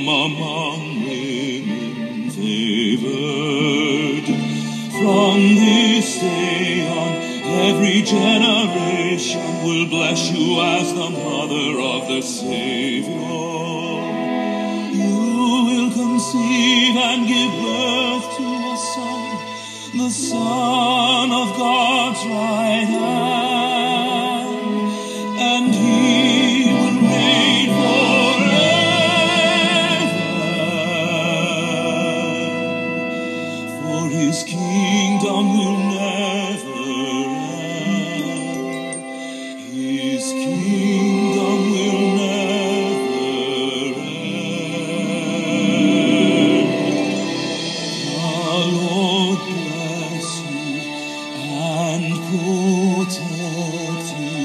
from among women favored. From this day on, every generation will bless you as the mother of the Savior. You will conceive and give birth to a son, the Son of God's right hand, and he will reign forever, for his kingdom will never end. His kingdom will never end. The Lord bless you and protect you,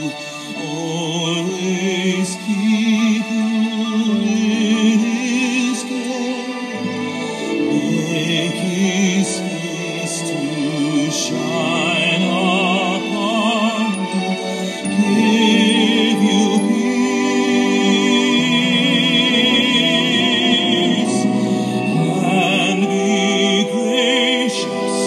always keep you in his care, make his face to shine upon you, give you peace, and be gracious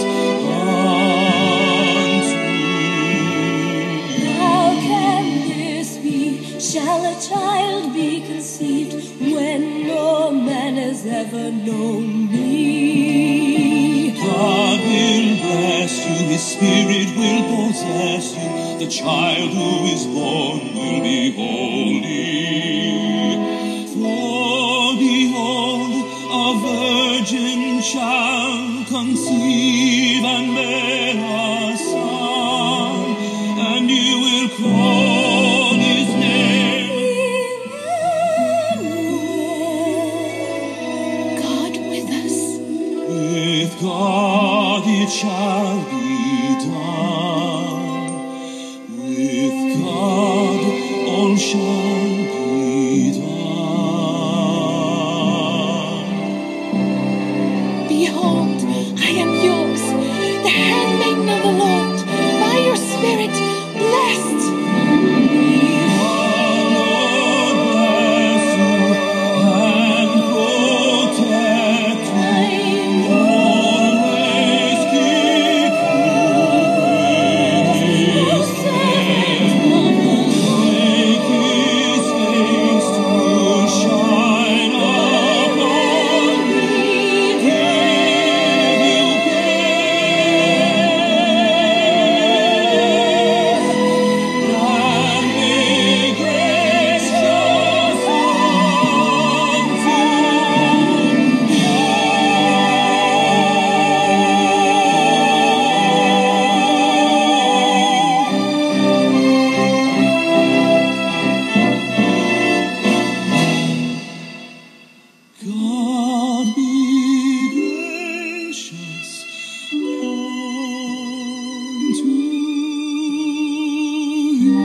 unto you. How can this be? Shall a child be conceived when no man has ever known me? God will bless you, his spirit will possess you, the child who is born will be holy. For behold, a virgin shall conceive and bear a son, and you will call his name Emmanuel. God with us. With God it shall be done. With God all shall be done. Behold, I am yours, the handmaiden of the Lord. By your Spirit, blessed. God be gracious unto you.